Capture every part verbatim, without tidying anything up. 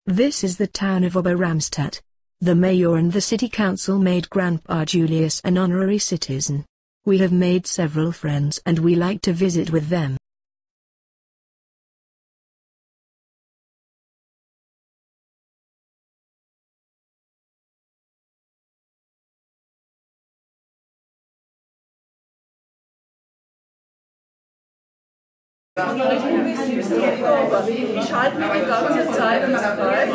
This is the town of Oberramstadt. The mayor and the city council made Grandpa Julius an honorary citizen. We have made several friends and we like to visit with them. Ich halte mir die ganze Zeit ins Kreis.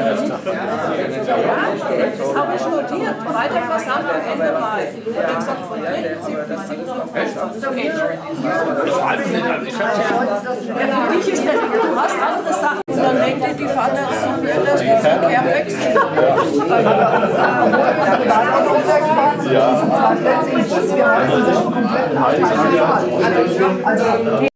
Ja, das habe ich notiert. Weiter Versammlung Ende Mai. Ich habe gesagt, von dritter bis siebter So geht ja, für dich ist der, du hast andere Sachen. Und dann denkt ihr, die Fahne ist so mir, dass der Verkehr wechselt. Ja.